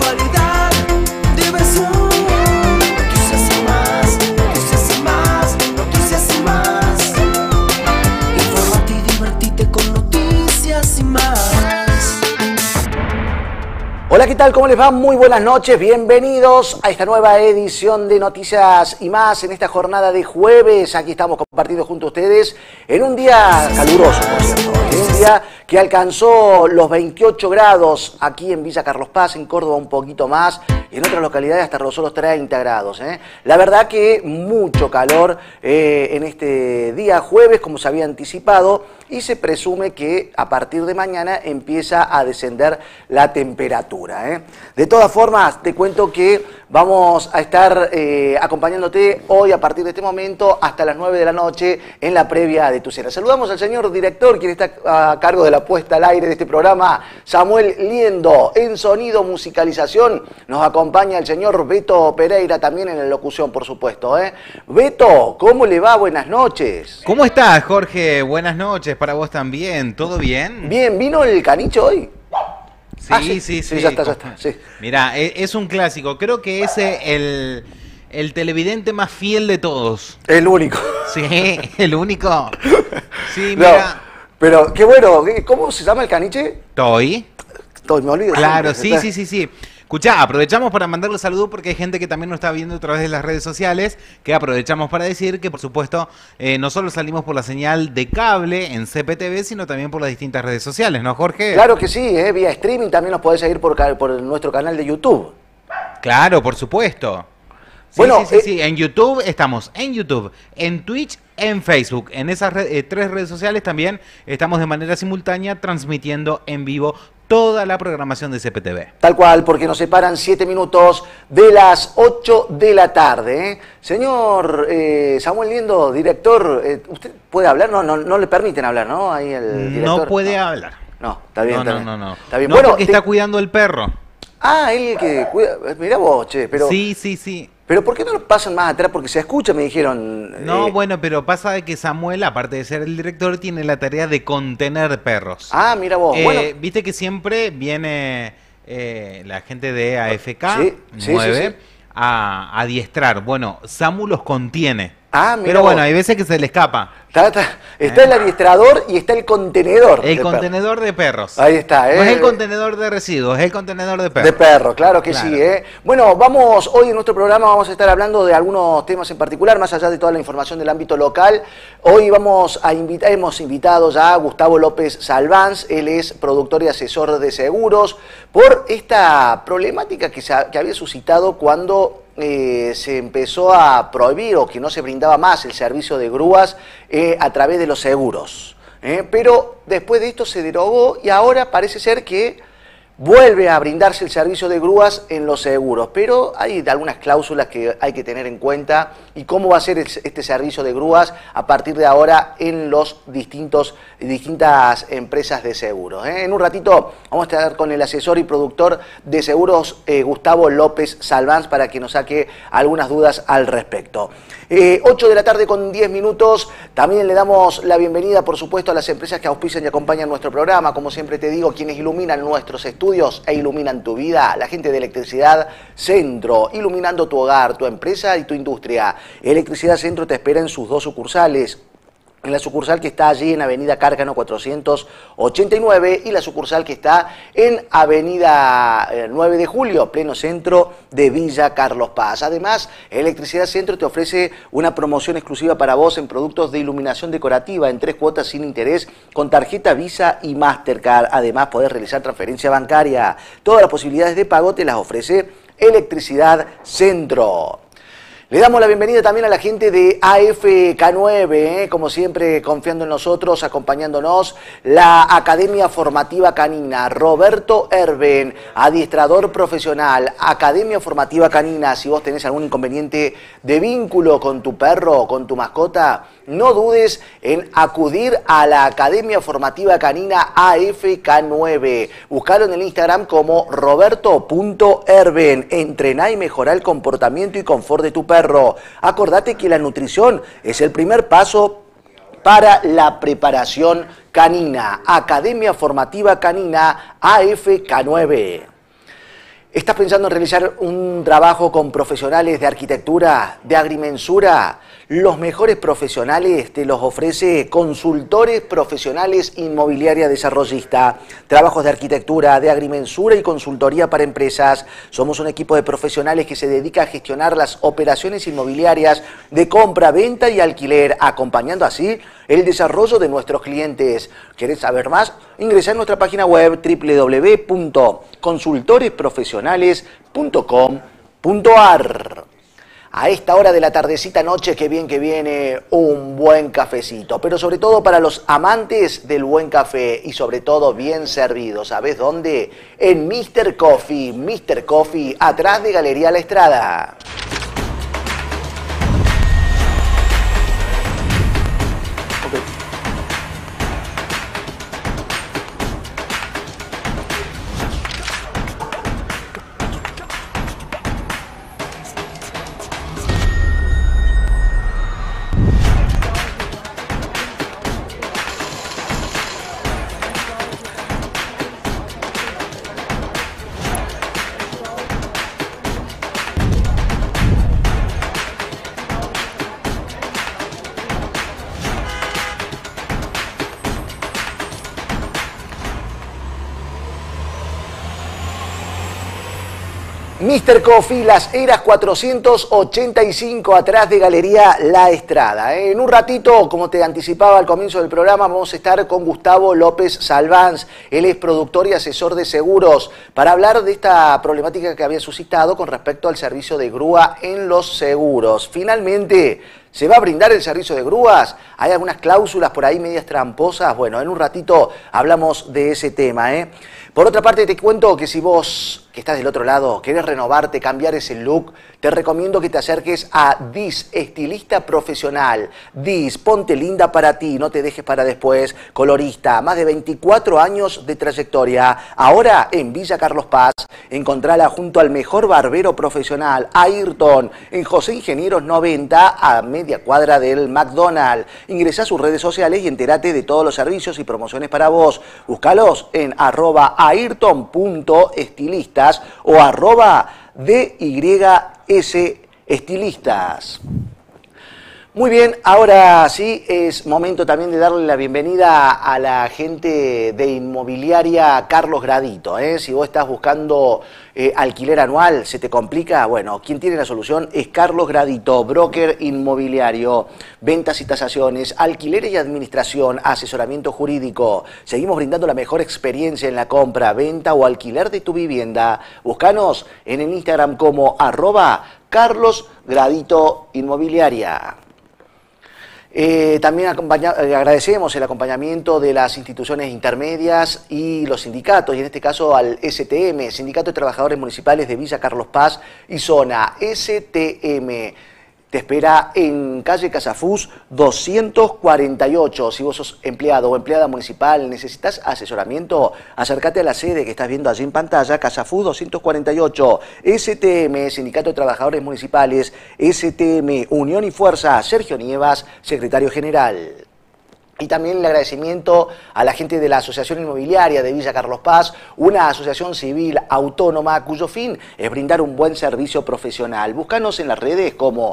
variedad, diversión. Noticias y más, noticias y más, noticias y más. Infórmate y divertite con noticias y más. Hola, ¿qué tal? ¿Cómo les va? Muy buenas noches, bienvenidos a esta nueva edición de Noticias y Más en esta jornada de jueves. Aquí estamos compartiendo junto a ustedes en un día caluroso, por cierto, en un día que alcanzó los 28 grados aquí en Villa Carlos Paz, en Córdoba un poquito más, y en otras localidades hasta rozó los 30 grados. La verdad que mucho calor en este día jueves, como se había anticipado, y se presume que a partir de mañana empieza a descender la temperatura. De todas formas, te cuento que vamos a estar acompañándote hoy a partir de este momento hasta las 9 de la noche en la previa de tu cena. Saludamos al señor director, quien está a cargo de la puesta al aire de este programa, Samuel Liendo. En sonido, musicalización, nos acompaña el señor Beto Pereira, también en la locución, por supuesto. Beto, ¿cómo le va? Buenas noches. ¿Cómo estás, Jorge? Buenas noches para vos también. ¿Todo bien? Bien, ¿vino el canicho hoy? Sí, sí. Ya está. Sí. Mirá, es un clásico. Creo que es el televidente más fiel de todos. El único. Sí, el único. Sí, No, mira. pero qué bueno. ¿Cómo se llama el caniche? Toy. Toy, me olvido. Claro, sí. Escuchá, aprovechamos para mandarle saludos porque hay gente que también nos está viendo a través de las redes sociales, que aprovechamos para decir que, por supuesto, no solo salimos por la señal de cable en CPTV, sino también por las distintas redes sociales, ¿no, Jorge? Claro que sí, vía streaming también nos podés seguir por nuestro canal de YouTube. Claro, por supuesto. Sí, Bueno, sí. En YouTube estamos, en Twitch, en Facebook. En esas tres redes sociales también estamos de manera simultánea transmitiendo en vivo toda la programación de CPTV. Tal cual, porque nos separan 7 minutos de las 8 de la tarde. Señor Samuel Liendo, director, ¿usted puede hablar? No le permiten hablar, ¿no? Ahí el director. No puede hablar. No, está bien. No. Está bien. No, Bueno, porque está cuidando el perro. Ah, él que cuida. Mirá vos, che, pero. Sí. Pero ¿por qué no lo pasan más atrás? Porque se escucha, me dijeron. No, bueno, pero pasa de que Samuel, aparte de ser el director, tiene la tarea de contener perros. Ah, mira vos. Bueno. Viste que siempre viene la gente de AFK, Sí. a adiestrar. Bueno, Samu los contiene. Ah, mira pero bueno, vos. hay veces que se le escapa. Está el adiestrador y está el contenedor. El contenedor de perros. Ahí está, No es el contenedor de residuos, es el contenedor de perros. De perro, claro que Claro. sí. Bueno, hoy en nuestro programa vamos a estar hablando de algunos temas en particular, más allá de toda la información del ámbito local. Hoy hemos invitado ya a Gustavo López Salvanz, él es productor y asesor de seguros, por esta problemática que había suscitado cuando se empezó a prohibir o que no se brindaba más el servicio de grúas a través de los seguros. Pero después de esto se derogó y ahora parece ser que vuelve a brindarse el servicio de grúas en los seguros, pero hay algunas cláusulas que hay que tener en cuenta y cómo va a ser este servicio de grúas a partir de ahora en los distintas empresas de seguros. En un ratito vamos a estar con el asesor y productor de seguros Gustavo López Salvanz para que nos saque algunas dudas al respecto. 8 de la tarde con 10 minutos, también le damos la bienvenida por supuesto a las empresas que auspician y acompañan nuestro programa, como siempre te digo, quienes iluminan nuestros estudios e iluminan tu vida, la gente de Electricidad Centro, iluminando tu hogar, tu empresa y tu industria. Electricidad Centro te espera en sus 2 sucursales. En la sucursal que está allí en Avenida Cárcano 489 y la sucursal que está en Avenida 9 de Julio, pleno centro de Villa Carlos Paz. Además, Electricidad Centro te ofrece una promoción exclusiva para vos en productos de iluminación decorativa en 3 cuotas sin interés con tarjeta Visa y Mastercard. Además, podés realizar transferencia bancaria. Todas las posibilidades de pago te las ofrece Electricidad Centro. Le damos la bienvenida también a la gente de AFK9, como siempre confiando en nosotros, acompañándonos, la Academia Formativa Canina, Roberto Erben, adiestrador profesional, Academia Formativa Canina. Si vos tenés algún inconveniente de vínculo con tu perro o con tu mascota, no dudes en acudir a la Academia Formativa Canina AFK9. Buscalo en el Instagram como roberto.erben. Entrená y mejorá el comportamiento y confort de tu perro. Acordate que la nutrición es el primer paso para la preparación canina. Academia Formativa Canina AFK9. ¿Estás pensando en realizar un trabajo con profesionales de arquitectura, de agrimensura? Los mejores profesionales te los ofrece Consultores Profesionales Inmobiliaria Desarrollista. Trabajos de arquitectura, de agrimensura y consultoría para empresas. Somos un equipo de profesionales que se dedica a gestionar las operaciones inmobiliarias de compra, venta y alquiler, acompañando así el desarrollo de nuestros clientes. ¿Querés saber más? Ingresa en nuestra página web www.consultoresprofesionales.com.ar. A esta hora de la tardecita noche, qué bien que viene un buen cafecito, pero sobre todo para los amantes del buen café y sobre todo bien servido. ¿Sabés dónde? En Mr. Coffee. Mr. Coffee, atrás de Galería La Estrada. Mr. Coffee, Las Heras 485, atrás de Galería La Estrada. En un ratito, como te anticipaba al comienzo del programa, vamos a estar con Gustavo López Salvanz. Él es productor y asesor de seguros, para hablar de esta problemática que había suscitado con respecto al servicio de grúa en los seguros. Finalmente, ¿se va a brindar el servicio de grúas? ¿Hay algunas cláusulas por ahí medias tramposas? Bueno, en un ratito hablamos de ese tema, Por otra parte, te cuento que si vos, que estás del otro lado, querés renovarte, cambiar ese look, te recomiendo que te acerques a DIS, estilista profesional. DIS, ponte linda para ti, no te dejes para después. Colorista, más de 24 años de trayectoria. Ahora en Villa Carlos Paz, encontrala junto al mejor barbero profesional, Ayrton, en José Ingenieros 90, a media cuadra del McDonald's. Ingresá a sus redes sociales y entérate de todos los servicios y promociones para vos. Búscalos en @ayrton.estilistas o @DYS Muy bien, ahora sí es momento también de darle la bienvenida a la gente de Inmobiliaria Carlos Gradito. Si vos estás buscando alquiler anual, se te complica, bueno, quien tiene la solución es Carlos Gradito, broker inmobiliario, ventas y tasaciones, alquileres y administración, asesoramiento jurídico. Seguimos brindando la mejor experiencia en la compra, venta o alquiler de tu vivienda. Búscanos en el Instagram como @Carlos Gradito Inmobiliaria. También agradecemos el acompañamiento de las instituciones intermedias y los sindicatos, y en este caso al STM, Sindicato de Trabajadores Municipales de Villa Carlos Paz y Zona. STM te espera en calle Casafús 248. Si vos sos empleado o empleada municipal, necesitas asesoramiento, acércate a la sede que estás viendo allí en pantalla, Casafús 248. STM, Sindicato de Trabajadores Municipales, STM, Unión y Fuerza, Sergio Nievas, secretario general. Y también el agradecimiento a la gente de la Asociación Inmobiliaria de Villa Carlos Paz, una asociación civil autónoma cuyo fin es brindar un buen servicio profesional. Búscanos en las redes como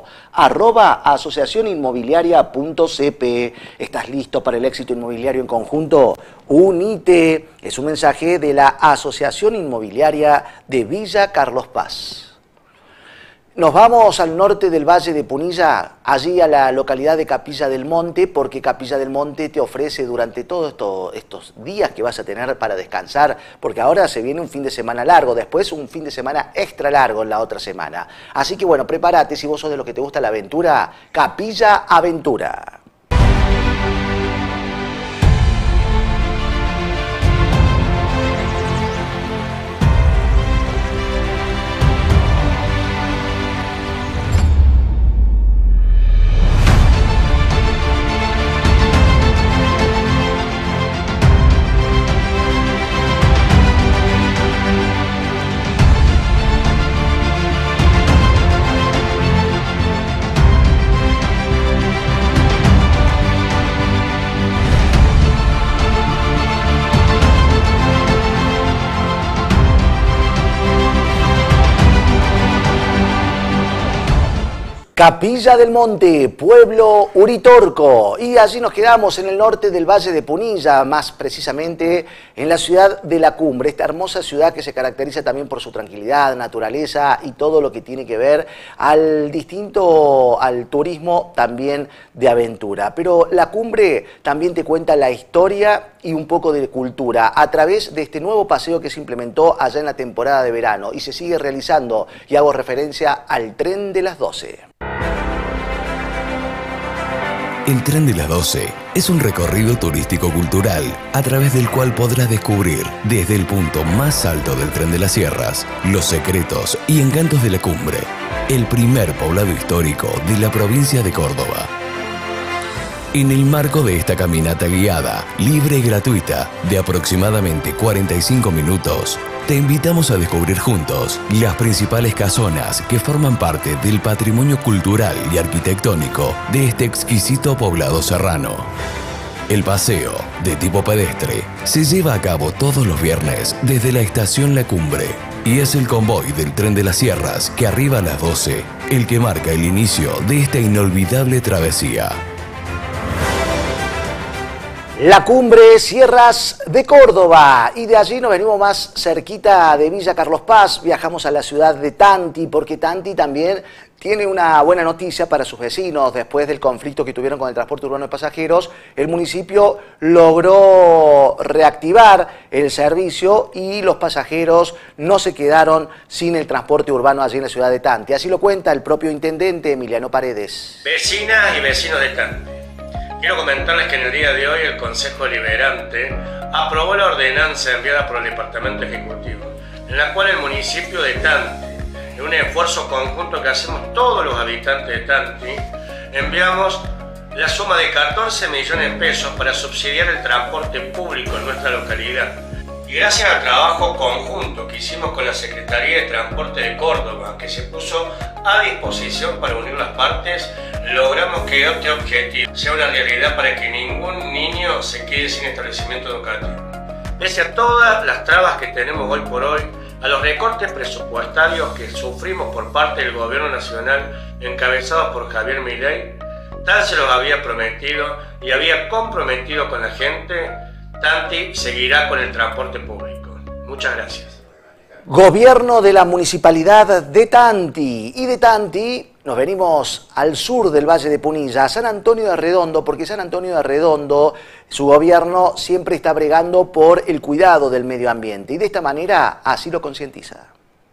@asociacioninmobiliaria.cp. ¿Estás listo para el éxito inmobiliario en conjunto? Unite. Es un mensaje de la Asociación Inmobiliaria de Villa Carlos Paz. Nos vamos al norte del Valle de Punilla, allí a la localidad de Capilla del Monte, porque Capilla del Monte te ofrece durante todos estos días que vas a tener para descansar, porque ahora se viene un fin de semana largo, después un fin de semana extra largo en la otra semana. Así que bueno, prepárate, si vos sos de los que te gusta la aventura, Capilla Aventura. Capilla del Monte, pueblo Uritorco, y allí nos quedamos en el norte del Valle de Punilla, más precisamente en la ciudad de La Cumbre, esta hermosa ciudad que se caracteriza también por su tranquilidad, naturaleza y todo lo que tiene que ver al turismo también de aventura. Pero La Cumbre también te cuenta la historia y un poco de cultura a través de este nuevo paseo que se implementó allá en la temporada de verano y se sigue realizando, y hago referencia al Tren de las 12. El Tren de las 12 es un recorrido turístico-cultural a través del cual podrás descubrir desde el punto más alto del Tren de las Sierras los secretos y encantos de La Cumbre, el primer poblado histórico de la provincia de Córdoba. En el marco de esta caminata guiada, libre y gratuita, de aproximadamente 45 minutos, te invitamos a descubrir juntos las principales casonas que forman parte del patrimonio cultural y arquitectónico de este exquisito poblado serrano. El paseo, de tipo pedestre, se lleva a cabo todos los viernes desde la estación La Cumbre y es el convoy del Tren de las Sierras que arriba a las 12, el que marca el inicio de esta inolvidable travesía. La Cumbre, Sierras de Córdoba, y de allí nos venimos más cerquita de Villa Carlos Paz, viajamos a la ciudad de Tanti, porque Tanti también tiene una buena noticia para sus vecinos. Después del conflicto que tuvieron con el transporte urbano de pasajeros, el municipio logró reactivar el servicio y los pasajeros no se quedaron sin el transporte urbano allí en la ciudad de Tanti. Así lo cuenta el propio intendente Emiliano Paredes. Vecinas y vecinos de Tanti, quiero comentarles que en el día de hoy el Consejo Deliberante aprobó la ordenanza enviada por el Departamento Ejecutivo, en la cual el municipio de Tanti, en un esfuerzo conjunto que hacemos todos los habitantes de Tanti, enviamos la suma de 14 millones de pesos para subsidiar el transporte público en nuestra localidad. Y gracias al trabajo conjunto que hicimos con la Secretaría de Transporte de Córdoba, que se puso a disposición para unir las partes, logramos que este objetivo sea una realidad para que ningún niño se quede sin establecimiento educativo. Pese a todas las trabas que tenemos hoy por hoy, a los recortes presupuestarios que sufrimos por parte del Gobierno Nacional encabezado por Javier Milei, tal se los había prometido y había comprometido con la gente, Tanti seguirá con el transporte público. Muchas gracias. Gobierno de la Municipalidad de Tanti. Y de Tanti nos venimos al sur del Valle de Punilla, a San Antonio de Redondo, porque San Antonio de Redondo, su gobierno siempre está bregando por el cuidado del medio ambiente. Y de esta manera así lo concientiza.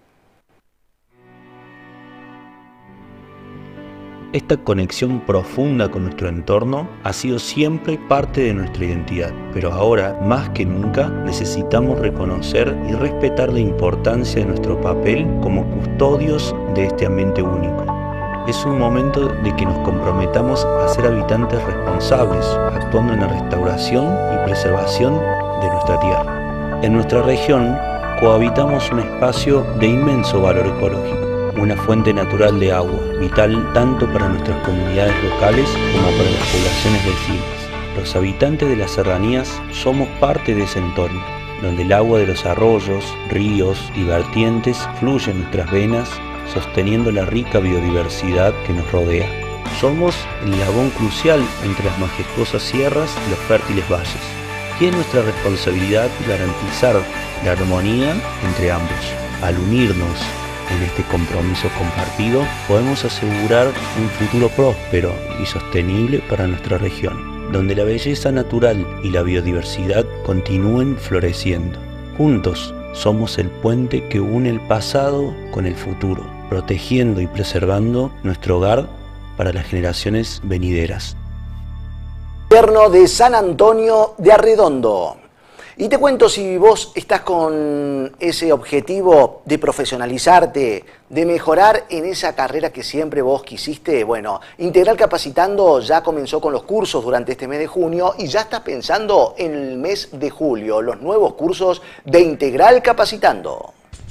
Esta conexión profunda con nuestro entorno ha sido siempre parte de nuestra identidad, pero ahora, más que nunca, necesitamos reconocer y respetar la importancia de nuestro papel como custodios de este ambiente único. Es un momento de que nos comprometamos a ser habitantes responsables, actuando en la restauración y preservación de nuestra tierra. En nuestra región, cohabitamos un espacio de inmenso valor ecológico, una fuente natural de agua, vital tanto para nuestras comunidades locales como para las poblaciones vecinas. Los habitantes de las serranías somos parte de ese entorno, donde el agua de los arroyos, ríos y vertientes fluye en nuestras venas, sosteniendo la rica biodiversidad que nos rodea. Somos el eslabón crucial entre las majestuosas sierras y los fértiles valles, y es nuestra responsabilidad garantizar la armonía entre ambos. Al unirnos en este compromiso compartido, podemos asegurar un futuro próspero y sostenible para nuestra región, donde la belleza natural y la biodiversidad continúen floreciendo. Juntos somos el puente que une el pasado con el futuro, protegiendo y preservando nuestro hogar para las generaciones venideras. Gobierno de San Antonio de Arredondo. Y te cuento, si vos estás con ese objetivo de profesionalizarte, de mejorar en esa carrera que siempre vos quisiste, bueno, Integral Capacitando ya comenzó con los cursos durante este mes de junio y ya estás pensando en el mes de julio, los nuevos cursos de Integral Capacitando.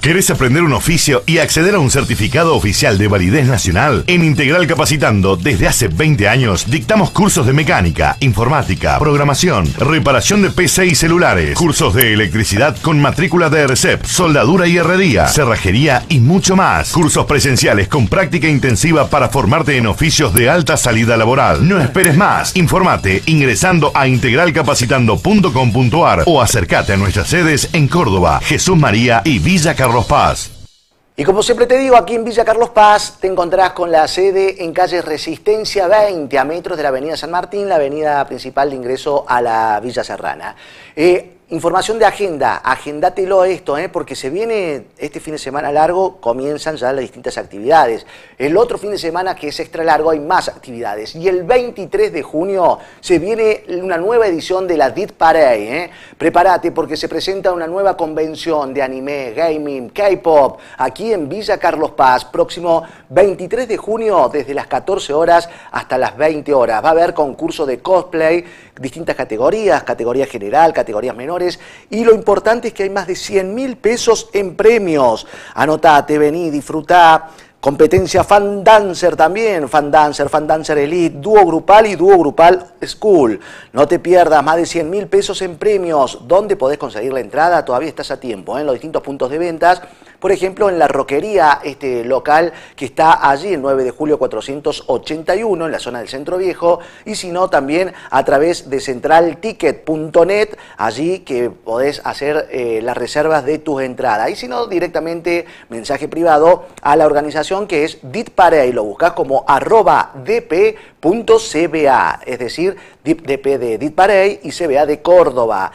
¿Querés aprender un oficio y acceder a un certificado oficial de validez nacional? En Integral Capacitando, desde hace 20 años, dictamos cursos de mecánica, informática, programación, reparación de PC y celulares, cursos de electricidad con matrícula de RCEP, soldadura y herrería, cerrajería y mucho más. Cursos presenciales con práctica intensiva para formarte en oficios de alta salida laboral. No esperes más. Informate ingresando a integralcapacitando.com.ar o acércate a nuestras sedes en Córdoba, Jesús María y Villa Carlos Paz. Y como siempre te digo, aquí en Villa Carlos Paz te encontrás con la sede en calle Resistencia 20, a metros de la avenida San Martín, la avenida principal de ingreso a la Villa Serrana. Información de agenda, agéndatelo esto, porque se viene este fin de semana largo, comienzan ya las distintas actividades. El otro fin de semana que es extra largo hay más actividades. Y el 23 de junio se viene una nueva edición de la DIT Parade. Prepárate porque se presenta una nueva convención de anime, gaming, K-pop, aquí en Villa Carlos Paz, próximo 23 de junio desde las 14 horas hasta las 20 horas. Va a haber concurso de cosplay, distintas categorías, categoría general, categorías menores, y lo importante es que hay más de 100.000 pesos en premios. Anotate, vení, disfrutá. Competencia Fan Dancer también, Fan Dancer Elite, dúo grupal y dúo grupal School. No te pierdas, más de 100.000 pesos en premios. ¿Dónde podés conseguir la entrada? Todavía estás a tiempo, en los distintos puntos de ventas. Por ejemplo, en la Roquería, este local que está allí, el 9 de julio 481, en la zona del Centro Viejo. Y si no, también a través de centralticket.net, allí que podés hacer las reservas de tus entradas. Y si no, directamente mensaje privado a la organización que es DIT Parade, lo buscás como @dp.cba, es decir, DP de DIT Parade y CBA de Córdoba,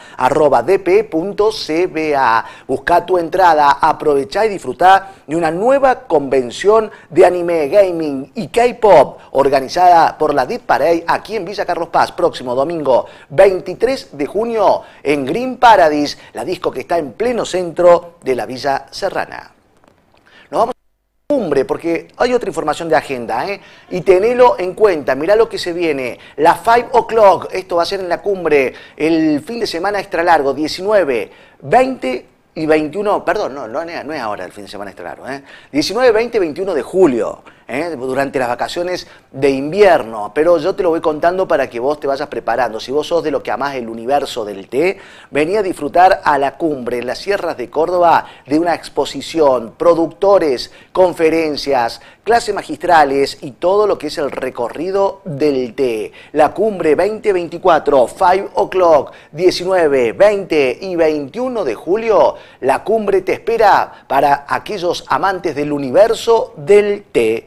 @dp.cba. Buscá tu entrada, aprovechá y disfrutá de una nueva convención de anime, gaming y K-pop organizada por la DIT Parade aquí en Villa Carlos Paz, próximo domingo 23 de junio en Green Paradise, la disco que está en pleno centro de la Villa Serrana. Nos vamos cumbre, porque hay otra información de agenda, y tenelo en cuenta, mirá lo que se viene, la 5 o'clock, esto va a ser en la cumbre, el fin de semana extra largo, 19, 20 y 21, perdón, no es ahora el fin de semana extra largo, 19, 20 y 21 de julio, durante las vacaciones de invierno, pero yo te lo voy contando para que vos te vayas preparando. Si vos sos de lo que amás el universo del té, vení a disfrutar a la cumbre en las sierras de Córdoba de una exposición, productores, conferencias, clases magistrales y todo lo que es el recorrido del té. La cumbre 2024, 5 o'clock, 19, 20 y 21 de julio, la cumbre te espera para aquellos amantes del universo del té.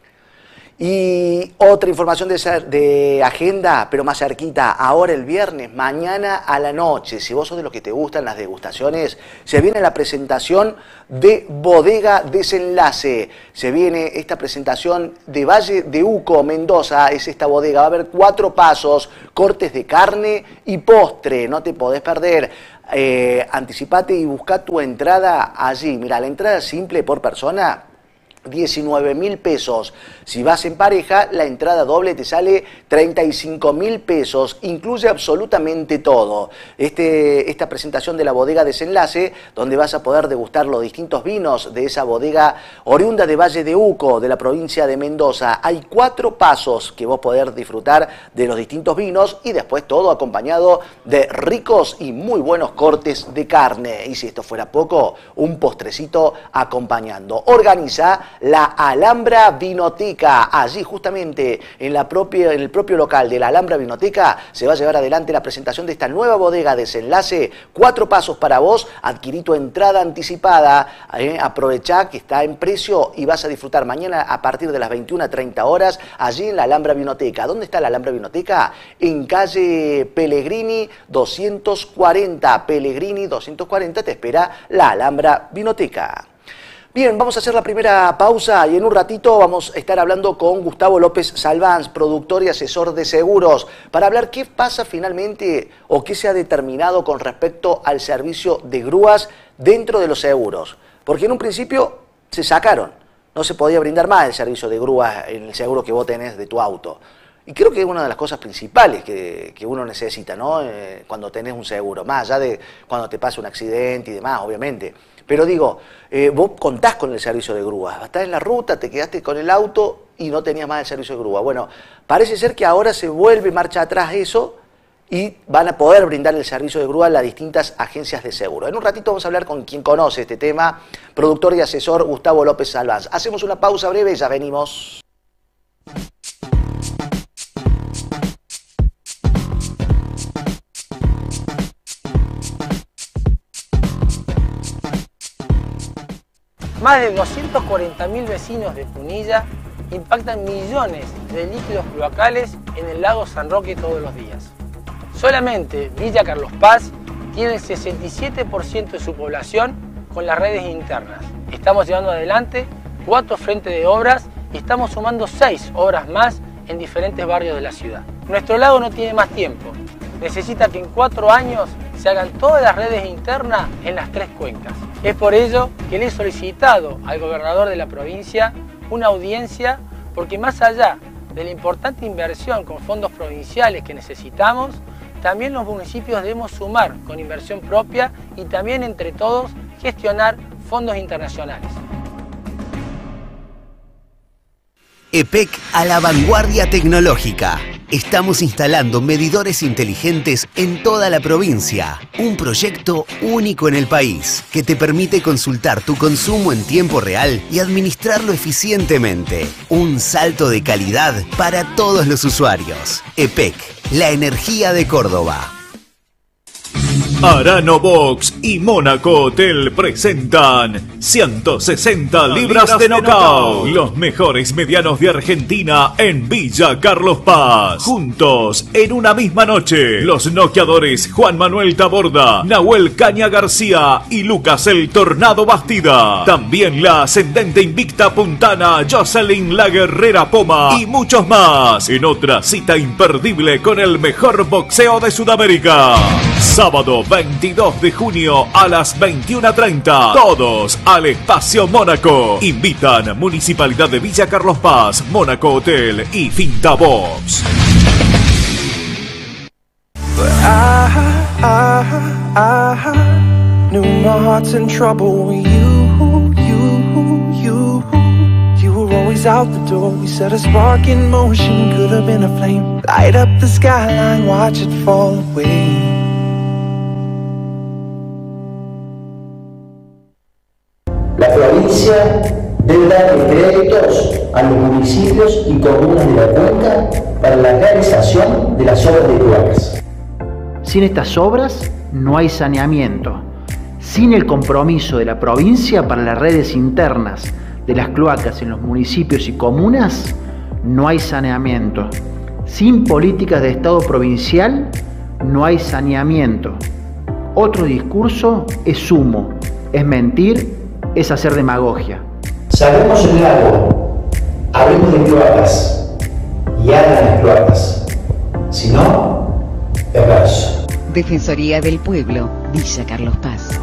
Y otra información de agenda, pero más cerquita, ahora el viernes, mañana a la noche, si vos sos de los que te gustan las degustaciones, se viene la presentación de Bodega Desenlace. Se viene esta presentación de Valle de Uco, Mendoza, es esta bodega. Va a haber 4 pasos, cortes de carne y postre, no te podés perder. Anticipate y busca tu entrada allí. Mira, la entrada simple por persona, 19.000 pesos. Si vas en pareja, la entrada doble te sale 35.000 pesos. Incluye absolutamente todo. Esta presentación de la Bodega Desenlace, donde vas a poder degustar los distintos vinos de esa bodega oriunda de Valle de Uco, de la provincia de Mendoza. Hay 4 pasos que vos podés disfrutar de los distintos vinos y después todo acompañado de ricos y muy buenos cortes de carne. Y si esto fuera poco, un postrecito acompañando. Organiza la Alhambra Vinoteca. Allí justamente en el propio local de la Alhambra Vinoteca se va a llevar adelante la presentación de esta nueva bodega Desenlace. 4 pasos para vos, adquirí tu entrada anticipada, aprovechá que está en precio y vas a disfrutar mañana a partir de las 21:30 horas allí en la Alhambra Vinoteca. ¿Dónde está la Alhambra Vinoteca? En calle Pellegrini 240. Pellegrini 240 te espera la Alhambra Vinoteca. Bien, vamos a hacer la primera pausa y en un ratito vamos a estar hablando con Gustavo López Salvans, productor y asesor de seguros, para hablar qué pasa finalmente o qué se ha determinado con respecto al servicio de grúas dentro de los seguros. Porque en un principio se sacaron, no se podía brindar más el servicio de grúas en el seguro que vos tenés de tu auto. Y creo que es una de las cosas principales que uno necesita, ¿no? Cuando tenés un seguro, más allá de cuando te pasa un accidente y demás, obviamente. Pero digo, vos contás con el servicio de grúa, estás en la ruta, te quedaste con el auto y no tenías más el servicio de grúa. Bueno, parece ser que ahora se vuelve marcha atrás eso y van a poder brindar el servicio de grúa a las distintas agencias de seguro. En un ratito vamos a hablar con quien conoce este tema, productor y asesor Gustavo López Salvanz. Hacemos una pausa breve y ya venimos. Más de 240.000 vecinos de Punilla impactan millones de líquidos cloacales en el lago San Roque todos los días. Solamente Villa Carlos Paz tiene el 67% de su población con las redes internas. Estamos llevando adelante 4 frentes de obras y estamos sumando 6 obras más en diferentes barrios de la ciudad. Nuestro lago no tiene más tiempo. Necesita que en 4 años se hagan todas las redes internas en las 3 cuencas. Es por ello que le he solicitado al gobernador de la provincia una audiencia, porque más allá de la importante inversión con fondos provinciales que necesitamos, también los municipios debemos sumar con inversión propia y también entre todos gestionar fondos internacionales. EPEC a la vanguardia tecnológica. Estamos instalando medidores inteligentes en toda la provincia. Un proyecto único en el país que te permite consultar tu consumo en tiempo real y administrarlo eficientemente. Un salto de calidad para todos los usuarios. EPEC, la energía de Córdoba. Arano Box y Mónaco Hotel presentan 160 libras de knockout. Los mejores medianos de Argentina en Villa Carlos Paz. Juntos en una misma noche. Los noqueadores Juan Manuel Taborda, Nahuel Caña García y Lucas el Tornado Bastida. También la ascendente invicta puntana Jocelyn la Guerrera Poma y muchos más. En otra cita imperdible con el mejor boxeo de Sudamérica. Sábado 22 de junio a las 21:30. Todos al Espacio Mónaco. Invitan Municipalidad de Villa Carlos Paz, Mónaco Hotel y Finta Box. Knew my heart's in trouble with you were always out the door. We set a spark in motion, could have been a flame. Light up the skyline, watch it fall away. La provincia debe darle créditos a los municipios y comunas de la cuenca para la realización de las obras de cloacas. Sin estas obras no hay saneamiento. Sin el compromiso de la provincia para las redes internas de las cloacas en los municipios y comunas, no hay saneamiento. Sin políticas de Estado provincial, no hay saneamiento. Otro discurso es humo, es mentir, es hacer demagogia. Salvemos el lago, hablemos de cloacas y hagan las cloacas. Si no, perverso. Defensoría del Pueblo, Villa Carlos Paz.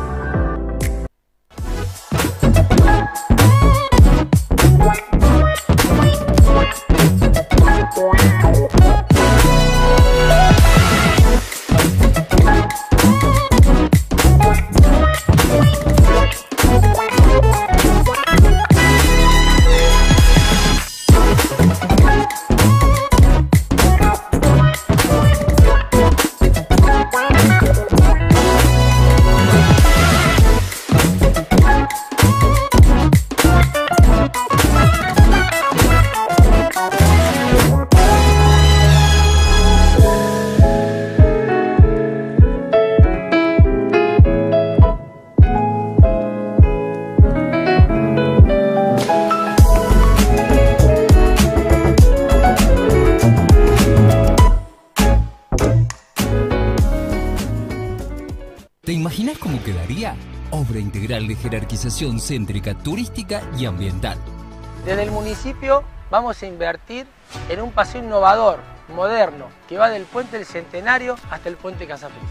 Obra integral de jerarquización céntrica, turística y ambiental. Desde el municipio vamos a invertir en un paseo innovador, moderno, que va del Puente del Centenario hasta el Puente Casafriz.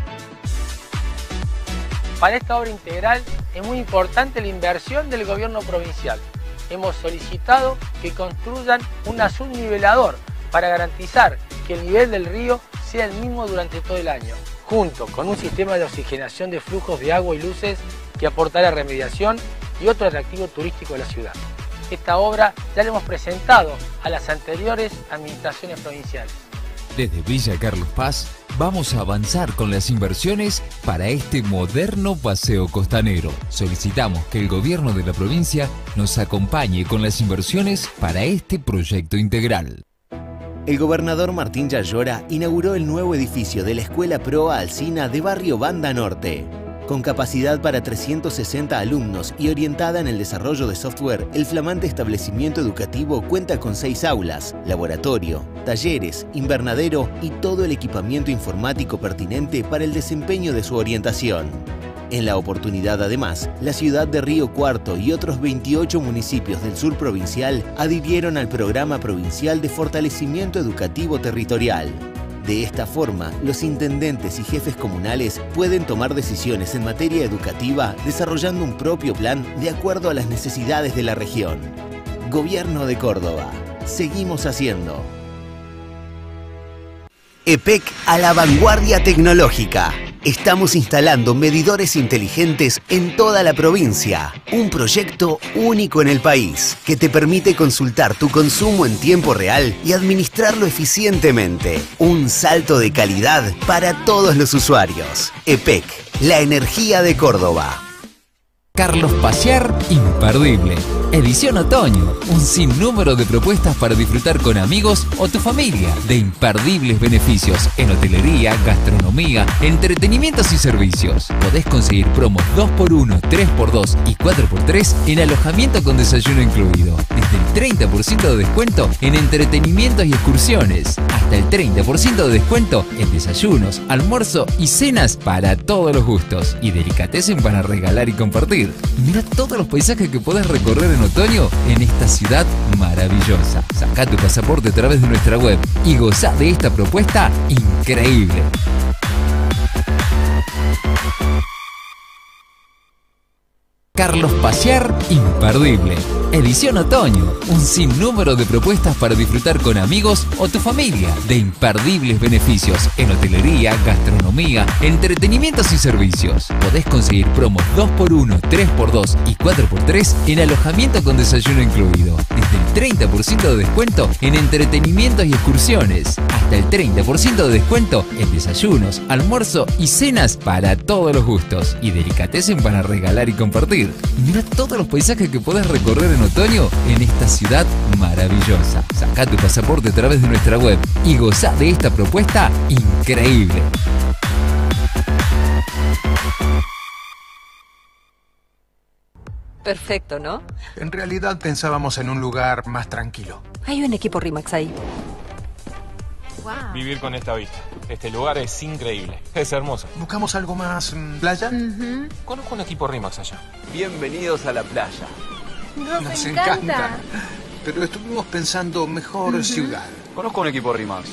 Para esta obra integral es muy importante la inversión del gobierno provincial. Hemos solicitado que construyan un subnivelador para garantizar que el nivel del río sea el mismo durante todo el año, junto con un sistema de oxigenación de flujos de agua y luces que aportará remediación y otro atractivo turístico de la ciudad. Esta obra ya la hemos presentado a las anteriores administraciones provinciales. Desde Villa Carlos Paz, vamos a avanzar con las inversiones para este moderno paseo costanero. Solicitamos que el gobierno de la provincia nos acompañe con las inversiones para este proyecto integral. El gobernador Martín Yayora inauguró el nuevo edificio de la Escuela Proa Alsina de Barrio Banda Norte. Con capacidad para 360 alumnos y orientada en el desarrollo de software, el flamante establecimiento educativo cuenta con 6 aulas, laboratorio, talleres, invernadero y todo el equipamiento informático pertinente para el desempeño de su orientación. En la oportunidad, además, la ciudad de Río Cuarto y otros 28 municipios del sur provincial adhirieron al Programa Provincial de Fortalecimiento Educativo Territorial. De esta forma, los intendentes y jefes comunales pueden tomar decisiones en materia educativa desarrollando un propio plan de acuerdo a las necesidades de la región. Gobierno de Córdoba. Seguimos haciendo. EPEC a la vanguardia tecnológica. Estamos instalando medidores inteligentes en toda la provincia. Un proyecto único en el país que te permite consultar tu consumo en tiempo real y administrarlo eficientemente. Un salto de calidad para todos los usuarios. EPEC, la energía de Córdoba. Carlos Pasear Imperdible. Edición Otoño. Un sinnúmero de propuestas para disfrutar con amigos o tu familia de imperdibles beneficios en hotelería, gastronomía, entretenimientos y servicios. Podés conseguir promos 2x1, 3x2 y 4x3 en alojamiento con desayuno incluido. Desde el 30% de descuento en entretenimientos y excursiones. Hasta el 30% de descuento en desayunos, almuerzo y cenas para todos los gustos. Y delicatessen para regalar y compartir. Mira todos los paisajes que podés recorrer en otoño en esta ciudad maravillosa. Sacá tu pasaporte a través de nuestra web y gozá de esta propuesta increíble. Carlos Pasear Imperdible. Edición Otoño. Un sinnúmero de propuestas para disfrutar con amigos o tu familia de imperdibles beneficios en hotelería, gastronomía, entretenimientos y servicios. Podés conseguir promos 2x1, 3x2 y 4x3 en alojamiento con desayuno incluido. Desde el 30% de descuento en entretenimientos y excursiones. Hasta el 30% de descuento en desayunos, almuerzo y cenas para todos los gustos. Y delicatessen para regalar y compartir. Mira todos los paisajes que podés recorrer en otoño en esta ciudad maravillosa. Sacá tu pasaporte a través de nuestra web y gozá de esta propuesta increíble. Perfecto, ¿no? En realidad pensábamos en un lugar más tranquilo. Hay un equipo RIMAX ahí. Wow. Vivir con esta vista. Este lugar es increíble. Es hermoso. ¿Buscamos algo más playa? Conozco un equipo RIMAX allá. Bienvenidos a la playa. Nos encanta. Pero estuvimos pensando mejor ciudad. Conozco un equipo RIMAX.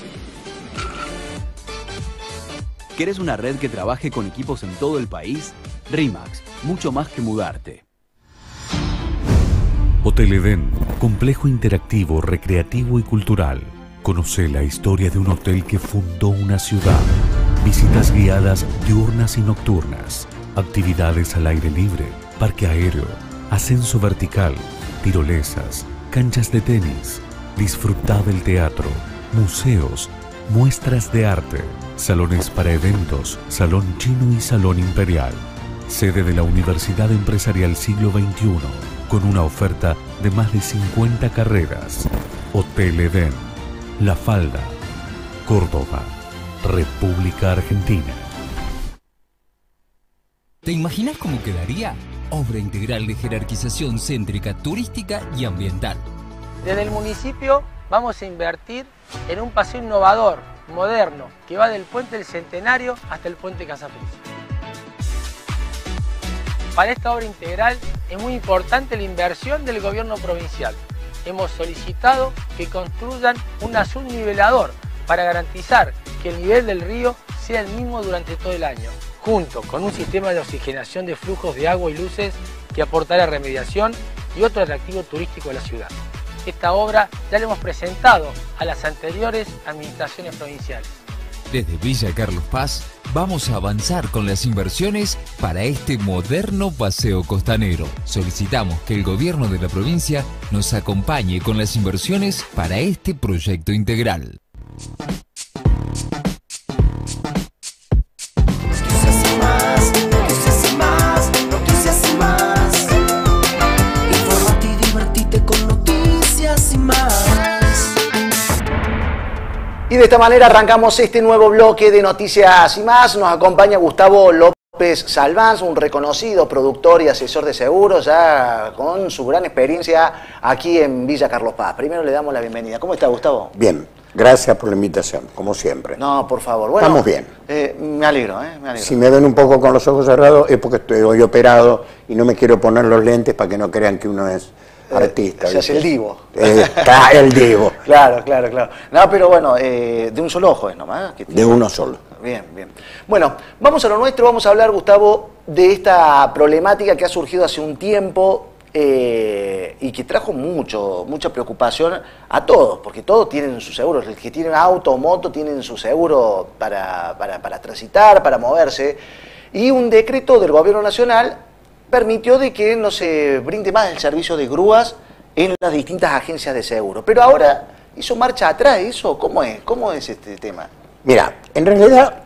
¿Querés una red que trabaje con equipos en todo el país? RIMAX, mucho más que mudarte. Hotel Edén, complejo interactivo, recreativo y cultural. Conoce la historia de un hotel que fundó una ciudad. Visitas guiadas diurnas y nocturnas. Actividades al aire libre, parque aéreo, ascenso vertical, tirolesas, canchas de tenis. Disfruta del teatro, museos, muestras de arte, salones para eventos, salón chino y salón imperial. Sede de la Universidad Empresarial Siglo XXI, con una oferta de más de 50 carreras. Hotel Edén, La Falda, Córdoba, República Argentina. ¿Te imaginas cómo quedaría? Obra integral de jerarquización céntrica, turística y ambiental. Desde el municipio vamos a invertir en un paseo innovador, moderno, que va del Puente del Centenario hasta el Puente Casapris. Para esta obra integral es muy importante la inversión del gobierno provincial. Hemos solicitado que construyan un azul nivelador para garantizar que el nivel del río sea el mismo durante todo el año, junto con un sistema de oxigenación de flujos de agua y luces que aportará remediación y otro atractivo turístico de la ciudad. Esta obra ya la hemos presentado a las anteriores administraciones provinciales. Desde Villa Carlos Paz, vamos a avanzar con las inversiones para este moderno paseo costanero. Solicitamos que el gobierno de la provincia nos acompañe con las inversiones para este proyecto integral. Y de esta manera arrancamos este nuevo bloque de Noticias y Más. Nos acompaña Gustavo López Salvanz, un reconocido productor y asesor de seguros, ya con su gran experiencia aquí en Villa Carlos Paz. Primero le damos la bienvenida. ¿Cómo está, Gustavo? Bien, gracias por la invitación, como siempre. No, por favor. Bueno, estamos bien. Me alegro, me alegro. Si me ven un poco con los ojos cerrados es porque estoy hoy operado y no me quiero poner los lentes para que no crean que uno es artista. Se hace el divo. El divo. Claro. No, pero bueno, de un solo ojo es nomás. De uno solo. Bien. Bueno, vamos a lo nuestro, vamos a hablar, Gustavo, de esta problemática que ha surgido hace un tiempo y que trajo mucha preocupación a todos, porque todos tienen su seguro. El que tiene auto o moto tienen su seguro para transitar, para moverse. Y un decreto del Gobierno Nacional permitió de que no se brinde más el servicio de grúas en las distintas agencias de seguro. Pero ahora hizo marcha atrás eso. ¿Cómo es este tema? Mira, en realidad,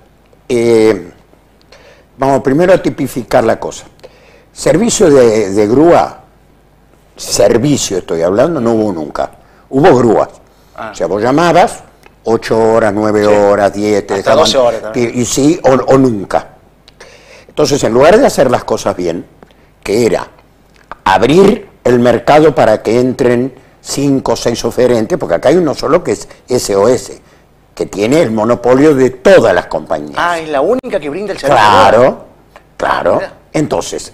vamos primero a tipificar la cosa. Servicio de grúa, servicio estoy hablando, no hubo nunca. Hubo grúas. O sea, vos llamabas, 8 horas, 9 horas, 10, te hasta dejaban, 12 horas también. Y sí, o nunca. Entonces, en lugar de hacer las cosas bien, que era abrir el mercado para que entren 5 o 6 oferentes, porque acá hay uno solo que es SOS, que tiene el monopolio de todas las compañías. Ah, es la única que brinda el servicio. Claro. Mira. Entonces,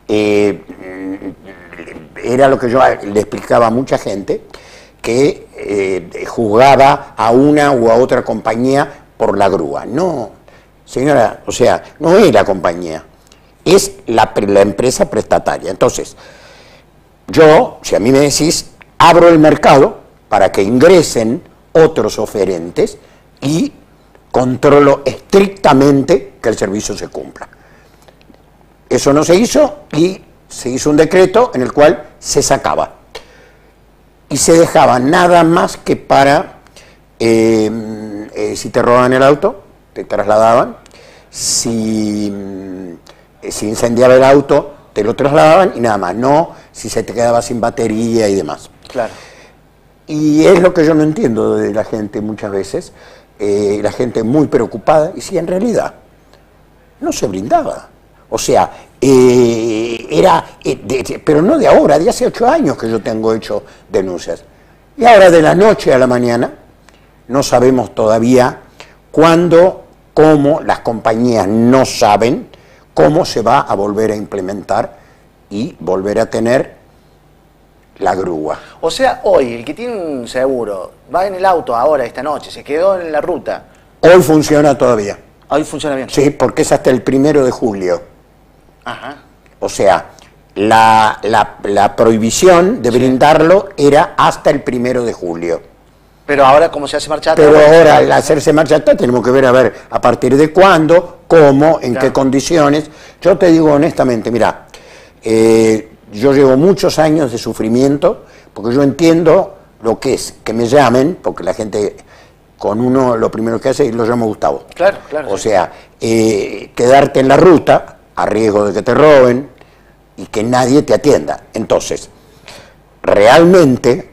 era lo que yo le explicaba a mucha gente, que juzgaba a una u a otra compañía por la grúa. No, señora, o sea, no es la compañía, es la empresa prestataria. Entonces, yo, si a mí me decís, abro el mercado para que ingresen otros oferentes y controlo estrictamente que el servicio se cumpla. Eso no se hizo y se hizo un decreto en el cual se sacaba. Y se dejaba nada más que para, si te robaban el auto, te trasladaban, si incendiaba el auto, te lo trasladaban y nada más, no si se te quedaba sin batería y demás. Claro. Y es lo que yo no entiendo de la gente muchas veces, la gente muy preocupada, y si en realidad no se brindaba. O sea, pero no de ahora, de hace 8 años que yo tengo hecho denuncias. Y ahora de la noche a la mañana, no sabemos todavía cuándo, cómo, las compañías no saben cómo se va a volver a implementar y volver a tener la grúa. O sea, hoy, el que tiene un seguro, va en el auto ahora, esta noche, se quedó en la ruta. Hoy funciona todavía. Hoy funciona bien. Sí, porque es hasta el 1 de julio. Ajá. O sea, la prohibición de brindarlo era hasta el 1 de julio. Pero ahora, ¿cómo se hace marcha atrás? Pero ahora, al hacerse marcha atrás, tenemos que ver a partir de cuándo, cómo, en qué condiciones. Yo te digo honestamente, mira, yo llevo muchos años de sufrimiento, porque yo entiendo lo que es que me llamen, porque la gente con uno lo primero que hace es lo llamo Gustavo. Claro. O sea, quedarte en la ruta a riesgo de que te roben y que nadie te atienda. Entonces, realmente,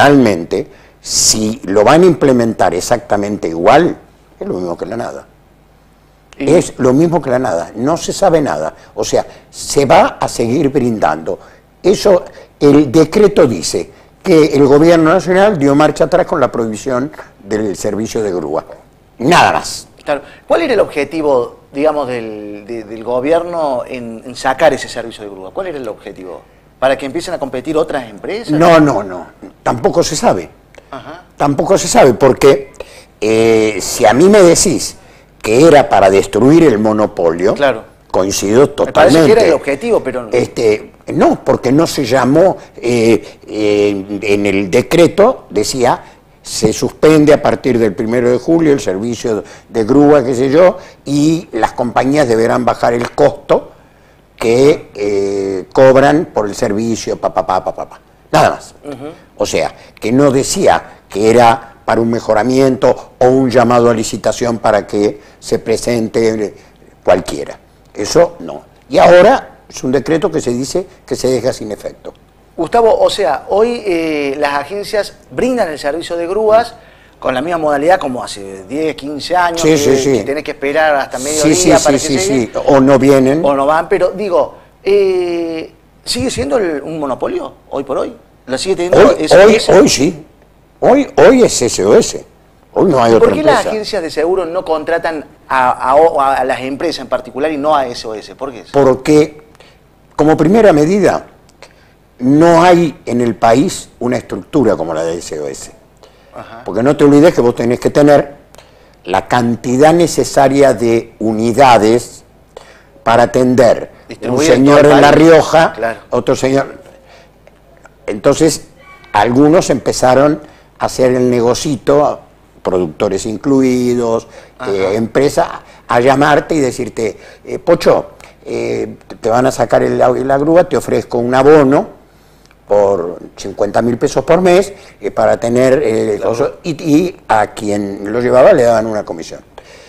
si lo van a implementar exactamente igual, es lo mismo que la nada. Es lo mismo que la nada, no se sabe nada. O sea, se va a seguir brindando. Eso, el decreto dice que el Gobierno Nacional dio marcha atrás con la prohibición del servicio de grúa. Nada más. Claro. ¿Cuál era el objetivo, digamos, del gobierno en sacar ese servicio de grúa? ¿Cuál era el objetivo? ¿Para que empiecen a competir otras empresas? No. Tampoco se sabe. Ajá. Tampoco se sabe, porque si a mí me decís que era para destruir el monopolio, claro, coincido totalmente. Me parece que era el objetivo, pero no, porque no se llamó, en el decreto decía se suspende a partir del 1 de julio el servicio de grúa, qué sé yo, y las compañías deberán bajar el costo que cobran por el servicio, nada más. O sea, que no decía que era para un mejoramiento o un llamado a licitación para que se presente cualquiera. Eso no. Y ahora es un decreto que se dice que se deja sin efecto. Gustavo, o sea, hoy las agencias brindan el servicio de grúas con la misma modalidad como hace 10, 15 años, que tenés que esperar hasta mediodía para que llegue. O no vienen. O no van, pero digo, ¿sigue siendo un monopolio hoy por hoy? ¿Lo sigue teniendo SOS? Hoy sí. Hoy es SOS. Hoy no hay otra empresa. ¿Por qué las agencias de seguro no contratan a las empresas en particular y no a SOS? ¿Por qué? Porque, como primera medida, no hay en el país una estructura como la de SOS. Porque no te olvides que vos tenés que tener la cantidad necesaria de unidades para atender un señor en La Rioja, otro señor. Entonces, algunos empezaron a hacer el negocito, productores incluidos, empresas, a llamarte y decirte, Pocho, te van a sacar la grúa, te ofrezco un abono por 50.000 pesos por mes para tener y a quien lo llevaba le daban una comisión.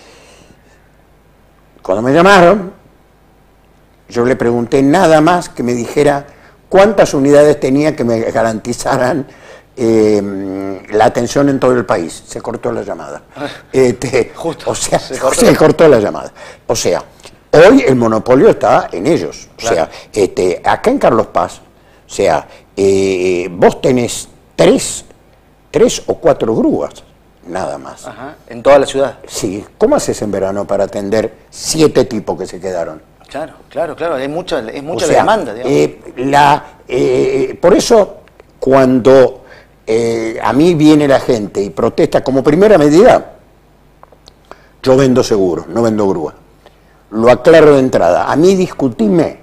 Cuando me llamaron, yo le pregunté nada más que me dijera cuántas unidades tenía que me garantizaran la atención en todo el país. Se cortó la llamada. O sea, se cortó la llamada. O sea, hoy el monopolio está en ellos. O sea, acá en Carlos Paz, o sea, vos tenés tres o cuatro grúas, nada más. ¿En toda la ciudad? Sí. ¿Cómo haces en verano para atender 7 tipos que se quedaron? Claro, es mucha la demanda, digamos. Por eso, cuando a mí viene la gente y protesta como primera medida, yo vendo seguro, no vendo grúa. Lo aclaro de entrada. A mí discutime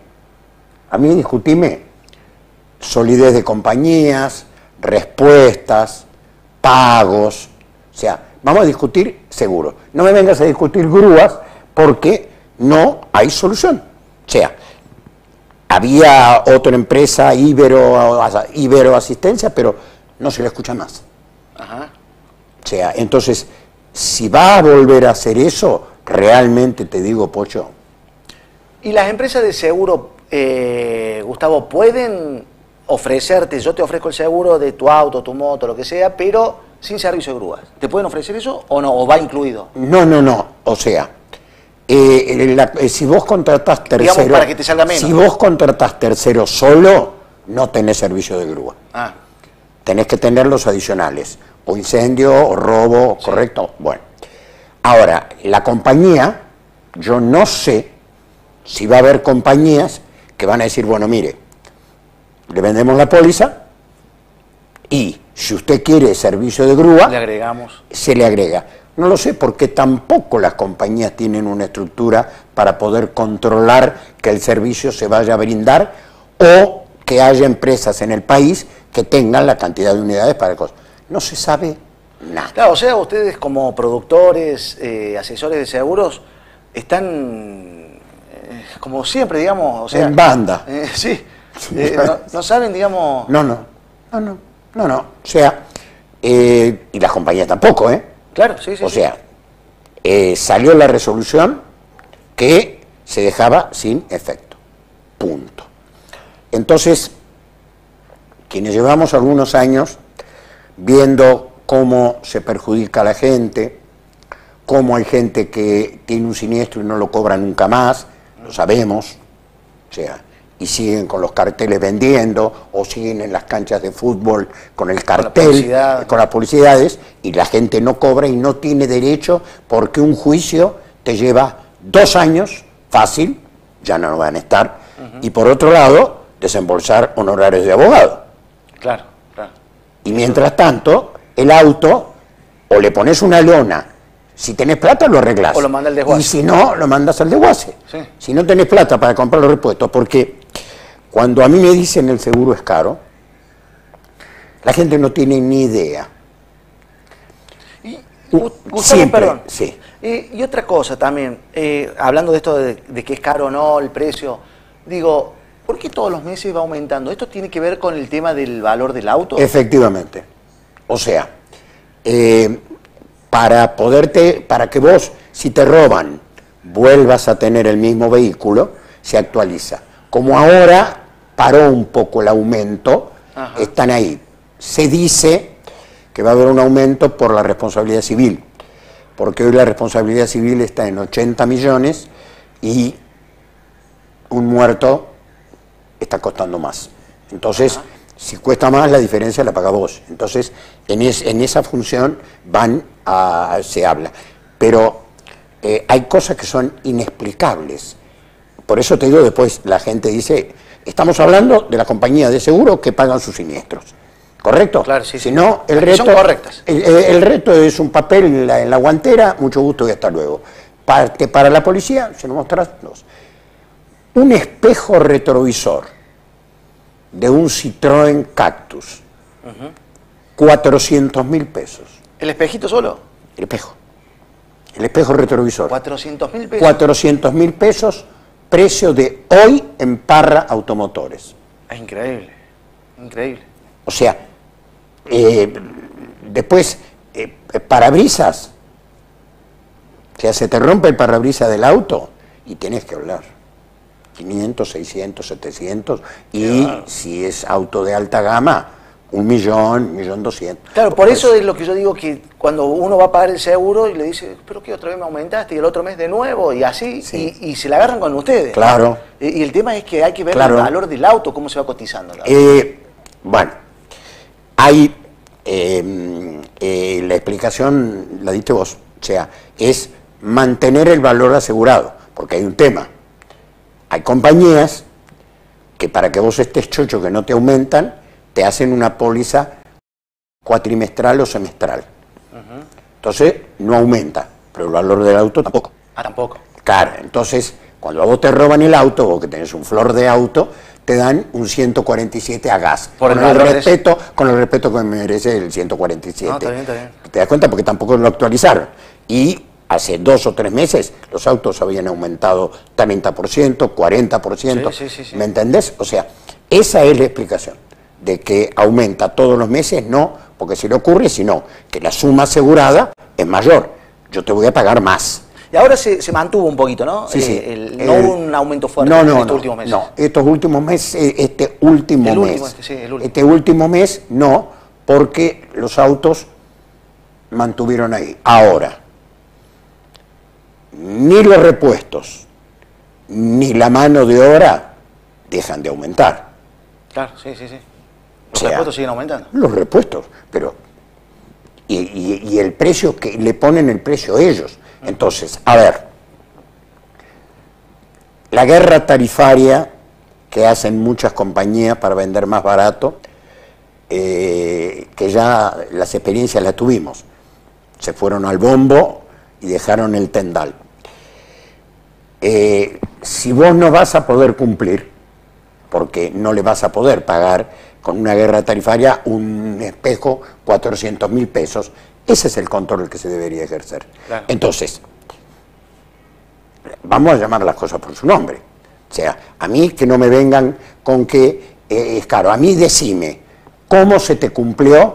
solidez de compañías, respuestas, pagos. O sea, vamos a discutir seguro. No me vengas a discutir grúas porque no hay solución. O sea, había otra empresa, Ibero Asistencia, pero no se le escucha más. O sea, entonces, si va a volver a hacer eso, realmente te digo, Pocho. ¿Y las empresas de seguro, Gustavo, pueden ofrecerte, yo te ofrezco el seguro de tu auto, tu moto, lo que sea, pero sin servicio de grúas? ¿Te pueden ofrecer eso o no? ¿O va incluido? No. O sea, si vos contratás tercero, digamos, para que te salga menos. Si vos contratás tercero solo, no tenés servicio de grúa. Tenés que tener los adicionales, o incendio, o robo, ¿correcto? Bueno, ahora, la compañía, yo no sé si va a haber compañías que van a decir, bueno, mire, le vendemos la póliza y si usted quiere servicio de grúa, le agregamos. Se le agrega. No lo sé, porque tampoco las compañías tienen una estructura para poder controlar que el servicio se vaya a brindar o que haya empresas en el país que tengan la cantidad de unidades para cosas. No se sabe nada. Claro, o sea, ustedes como productores, asesores de seguros, están como siempre, digamos, o sea, en banda. Sí. No saben, digamos. No. O sea, y las compañías tampoco, Claro, sí. O sea, salió la resolución que se dejaba sin efecto. Punto. Entonces, quienes llevamos algunos años viendo cómo se perjudica a la gente, cómo hay gente que tiene un siniestro y no lo cobra nunca más, lo sabemos, o sea, y siguen con los carteles vendiendo, o siguen en las canchas de fútbol con el cartel, con las publicidades, y la gente no cobra y no tiene derecho porque un juicio te lleva 2 años, fácil, ya no van a estar, y por otro lado, desembolsar honorarios de abogado. Claro. Y mientras tanto, el auto, o le pones una lona, si tenés plata lo arreglás. O lo manda al desguace. Y si no, lo mandas al desguace. Si no tenés plata para comprar los repuestos, porque cuando a mí me dicen el seguro es caro, la gente no tiene ni idea Gustavo, Siempre, perdón. sí. Y otra cosa también, hablando de esto de que es caro o no, el precio, digo, ¿por qué todos los meses va aumentando? ¿Esto tiene que ver con el tema del valor del auto? Efectivamente. O sea, para que vos, si te roban, vuelvas a tener el mismo vehículo, se actualiza. Como ahora paró un poco el aumento, están ahí. Se dice que va a haber un aumento por la responsabilidad civil, porque hoy la responsabilidad civil está en 80 millones y un muerto está costando más. Entonces, si cuesta más, la diferencia la paga vos. Entonces, en esa función se habla. Pero hay cosas que son inexplicables. Por eso te digo, después la gente dice, estamos hablando de la compañía de seguro que pagan sus siniestros. ¿Correcto? Claro, sí. Si no, el resto, son correctas. El resto es un papel en la guantera, mucho gusto y hasta luego. Para la policía, se nos mostrará un espejo retrovisor de un Citroën Cactus, 400.000 pesos. ¿El espejito solo? El espejo retrovisor. 400.000 pesos. 400.000 pesos, precio de hoy en Parra Automotores. Es increíble, increíble. O sea, después, parabrisas, o sea, se te rompe el parabrisas del auto y tienes que hablar. 500, 600, 700, y si es auto de alta gama, 1.000.000, 1.200.000. Claro, por eso es lo que yo digo, que cuando uno va a pagar el seguro y le dice, pero que otra vez me aumentaste, y el otro mes de nuevo, y así, y se la agarran con ustedes. Claro. Y el tema es que hay que ver el valor del auto, cómo se va cotizando. Bueno, hay la explicación, la diste vos, o sea, es mantener el valor asegurado, porque hay un tema. Hay compañías que para que vos estés chocho, que no te aumentan, te hacen una póliza cuatrimestral o semestral. Entonces, no aumenta, pero el valor del auto tampoco. Tampoco. Claro, entonces, cuando a vos te roban el auto, vos que tenés un flor de auto, te dan un 147 a gas. Con el respeto que me merece el 147. No, está bien, está bien. ¿Te das cuenta? Porque tampoco lo actualizaron. Y hace 2 o 3 meses los autos habían aumentado 30%, 40%. Sí. ¿Me entendés? O sea, esa es la explicación. De que aumenta todos los meses, no, porque si le ocurre, sino que la suma asegurada es mayor. Yo te voy a pagar más. Y ahora se mantuvo un poquito, ¿no? Sí. No hubo un aumento fuerte en estos últimos meses. No, estos últimos meses, este último mes no, porque los autos mantuvieron ahí. Ahora, ni los repuestos, ni la mano de obra dejan de aumentar. Claro, sí. Los repuestos siguen aumentando. Los repuestos, pero... Y el precio, que le ponen el precio ellos. Entonces, a ver, la guerra tarifaria que hacen muchas compañías para vender más barato, que ya las experiencias las tuvimos. Se fueron al bombo y dejaron el tendal. Si vos no vas a poder cumplir, porque no le vas a poder pagar con una guerra tarifaria un espejo 400.000 pesos, ese es el control que se debería ejercer. Claro. Entonces, vamos a llamar las cosas por su nombre. O sea, a mí que no me vengan con que es caro. A mí decime, ¿cómo se te cumplió?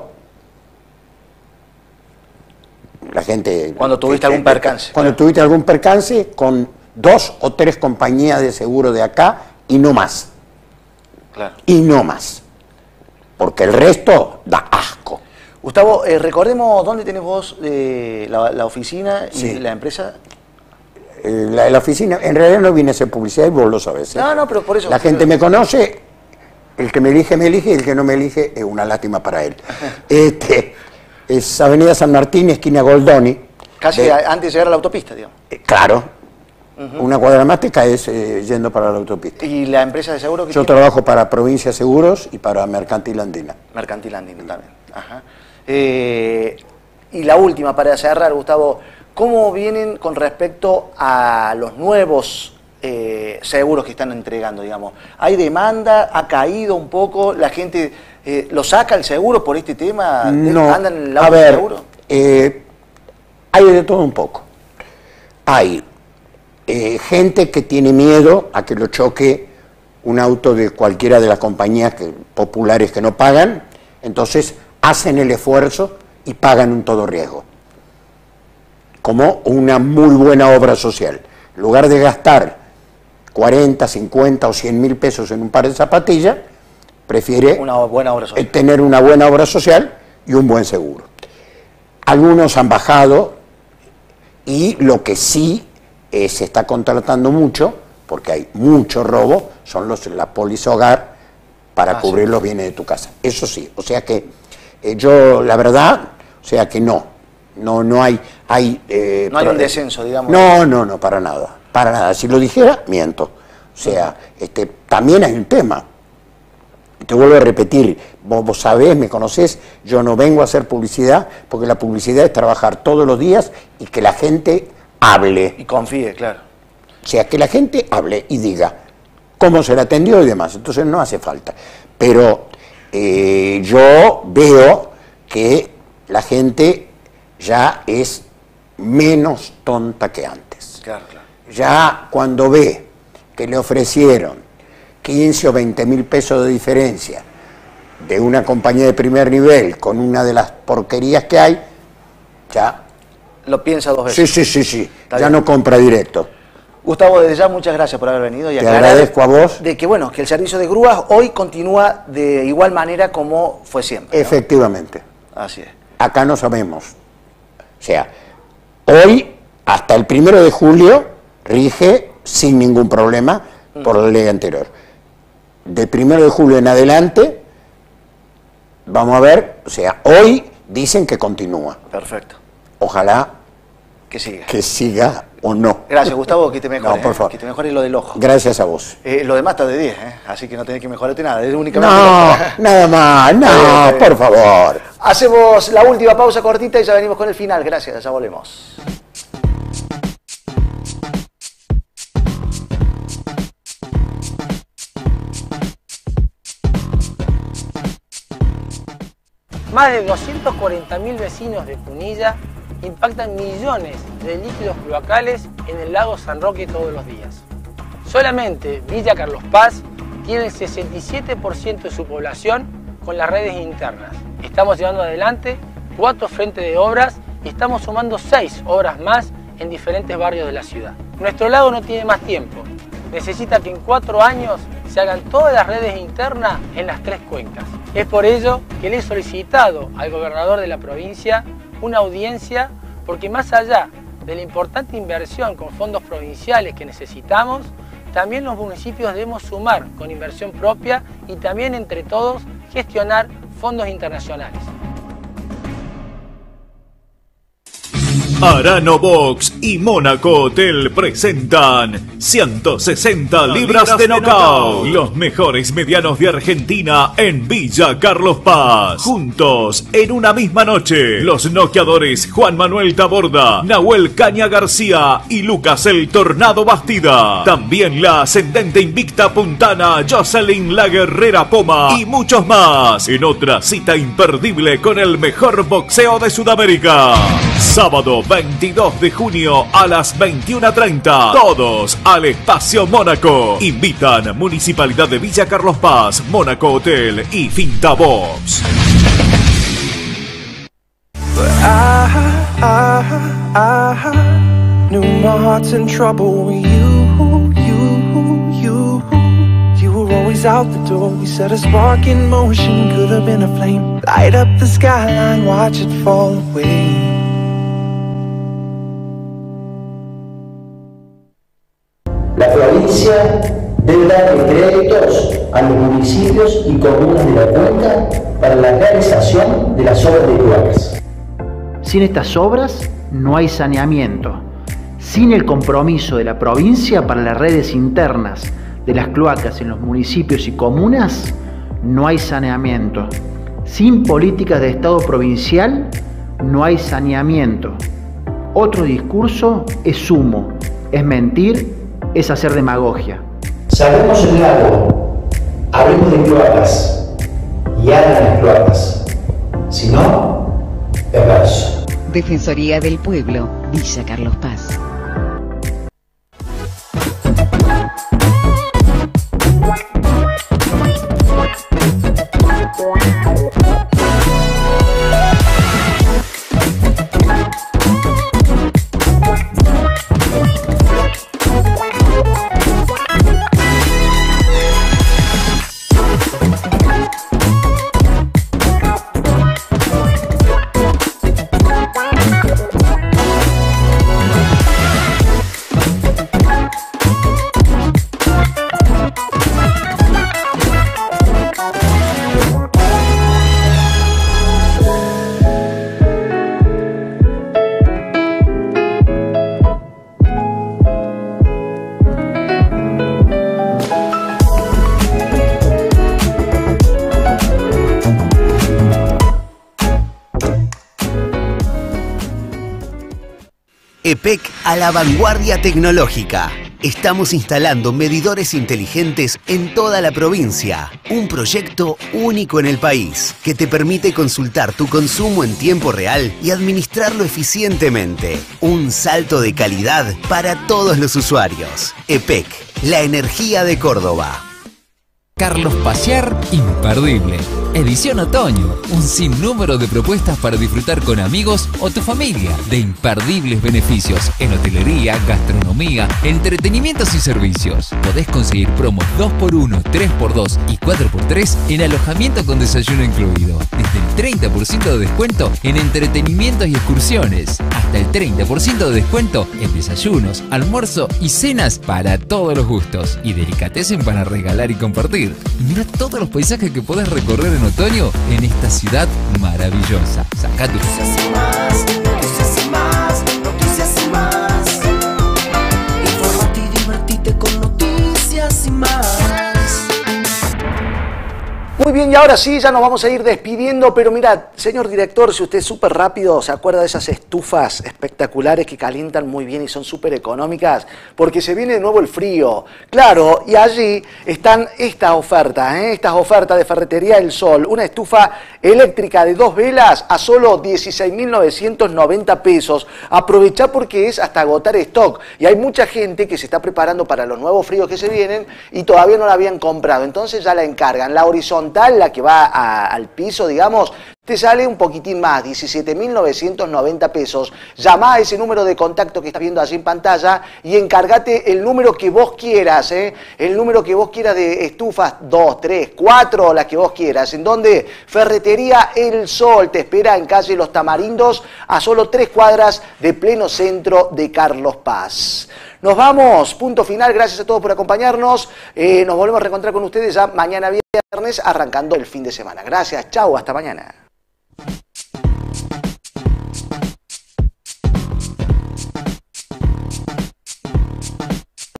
La gente... Cuando tuviste algún percance. Cuando tuviste algún percance con 2 o 3 compañías de seguro de acá y no más. Claro. Y no más. Porque el resto da asco. Gustavo, recordemos dónde tenés vos la oficina y la empresa. La oficina, en realidad no viene a hacer publicidad y vos lo sabés. No, pero por eso. La gente me conoce, el que me elige, y el que no me elige es una lástima para él. Es Avenida San Martín, esquina Goldoni. Casi antes de llegar a la autopista, digamos. Claro. Una cuadra más te caes yendo para la autopista. ¿Y la empresa de seguro que Yo trabajo para Provincia Seguros y para Mercantil Andina. Mercantil Andina también. Ajá. Y la última, para cerrar, Gustavo, ¿cómo vienen con respecto a los nuevos seguros que están entregando, digamos? ¿Hay demanda? ¿Ha caído un poco? ¿La gente lo saca el seguro por este tema? No, ¿Andan en el a auto ver, seguro? hay de todo un poco. Hay gente que tiene miedo a que lo choque un auto de cualquiera de las compañías populares que no pagan, entonces hacen el esfuerzo y pagan un todo riesgo, como una muy buena obra social. En lugar de gastar 40, 50 o 100 mil pesos en un par de zapatillas, prefiere una buena obra social. Tener una buena obra social y un buen seguro. Algunos han bajado y lo que sí se está contratando mucho, porque hay mucho robo, son la póliza hogar para cubrir los bienes de tu casa. Eso sí, o sea que yo, la verdad, o sea que no hay un descenso, digamos. No, para nada. Si lo dijera, miento. O sea, también hay un tema. Te vuelvo a repetir, vos sabés, me conocés, yo no vengo a hacer publicidad, porque la publicidad es trabajar todos los días y que la gente hable. Y confíe, claro. O sea, que la gente hable y diga cómo se le atendió y demás. Entonces no hace falta. Pero yo veo que la gente ya es menos tonta que antes. Claro. Ya cuando ve que le ofrecieron 15 o 20 mil pesos de diferencia de una compañía de primer nivel con una de las porquerías que hay, ya lo piensa dos veces. Sí. Ya no compra directo. Gustavo, desde ya muchas gracias por haber venido y te agradezco a vos. De que, bueno, que el servicio de grúas hoy continúa de igual manera como fue siempre, ¿no? Efectivamente. Así es. Acá no sabemos. O sea, hoy, hasta el 1 de julio, rige sin ningún problema por la ley anterior. Del 1 de julio en adelante, vamos a ver, o sea, hoy dicen que continúa. Perfecto. Ojalá que siga o no. Gracias, Gustavo, que te mejore. No, por favor. Que te mejore lo del ojo. Gracias a vos. Lo demás está de 10, así que no tenés que mejorarte nada. Es únicamente nada más, no, por favor. Hacemos la última pausa cortita y ya venimos con el final. Gracias, ya volvemos. Más de 240.000 vecinos de Punilla impactan millones de líquidos cloacales en el lago San Roque todos los días. Solamente Villa Carlos Paz tiene el 67% de su población con las redes internas. Estamos llevando adelante 4 frentes de obras y estamos sumando 6 obras más en diferentes barrios de la ciudad. Nuestro lago no tiene más tiempo. Necesita que en 4 años se hagan todas las redes internas en las 3 cuencas. Es por ello que le he solicitado al gobernador de la provincia una audiencia, porque más allá de la importante inversión con fondos provinciales que necesitamos, también los municipios debemos sumar con inversión propia y también entre todos gestionar fondos internacionales. Arano Box y Mónaco Hotel presentan 160 libras de knockout. Los mejores medianos de Argentina en Villa Carlos Paz. Juntos en una misma noche. Los noqueadores Juan Manuel Taborda, Nahuel Caña García y Lucas el Tornado Bastida. También la ascendente invicta puntana Jocelyn la Guerrera Poma y muchos más. En otra cita imperdible con el mejor boxeo de Sudamérica. Sábado 22 de junio a las 21:30. Todos al Espacio Mónaco. Invitan Municipalidad de Villa Carlos Paz, Mónaco Hotel y Finta Box. Knew my heart's in trouble with you. You were always out the door. We set a spark in motion, could have been a flame. Light up the skyline, watch it fall away. La provincia debe darle créditos a los municipios y comunas de la cuenca para la realización de las obras de cloacas. Sin estas obras no hay saneamiento. Sin el compromiso de la provincia para las redes internas de las cloacas en los municipios y comunas, no hay saneamiento. Sin políticas de Estado provincial, no hay saneamiento. Otro discurso es humo, es mentir, es hacer demagogia. Salvemos el lago, hablemos de cloacas y hagan las cloacas. Si no, perverso. Defensoría del Pueblo, Villa Carlos Paz. EPEC a la vanguardia tecnológica. Estamos instalando medidores inteligentes en toda la provincia. Un proyecto único en el país que te permite consultar tu consumo en tiempo real y administrarlo eficientemente. Un salto de calidad para todos los usuarios. EPEC, la energía de Córdoba. Carlos Paciar, imperdible. Edición otoño. Un sinnúmero de propuestas para disfrutar con amigos o tu familia de imperdibles beneficios en hotelería, gastronomía, entretenimientos y servicios. Podés conseguir promos 2x1, 3x2 y 4x3 en alojamiento con desayuno incluido. Desde el 30% de descuento en entretenimientos y excursiones. Hasta el 30% de descuento en desayunos, almuerzo y cenas para todos los gustos. Y delicatessen para regalar y compartir. Mira todos los paisajes que podés recorrer en otoño en esta ciudad maravillosa. Sacá tu... Noticias y más, noticias y más. Informate y divertite con noticias y más. Muy bien, y ahora sí, ya nos vamos a ir despidiendo, pero mira, señor director, si usted es súper rápido, ¿se acuerda de esas estufas espectaculares que calientan muy bien y son súper económicas? Porque se viene de nuevo el frío. Claro, y allí están estas ofertas de Ferretería El Sol, una estufa eléctrica de 2 velas a solo 16.990 pesos. Aprovechá porque es hasta agotar stock, y hay mucha gente que se está preparando para los nuevos fríos que se vienen y todavía no la habían comprado, entonces ya la encargan. La horizontal, la que va al piso, digamos, te sale un poquitín más, 17.990 pesos. Llamá a ese número de contacto que estás viendo allí en pantalla y encárgate el número que vos quieras, el número que vos quieras de estufas, 2, 3, 4, las que vos quieras. ¿En donde Ferretería El Sol te espera en calle Los Tamarindos, a solo 3 cuadras de pleno centro de Carlos Paz. Nos vamos, punto final, gracias a todos por acompañarnos. Nos volvemos a reencontrar con ustedes ya mañana viernes, arrancando el fin de semana. Gracias, chau, hasta mañana.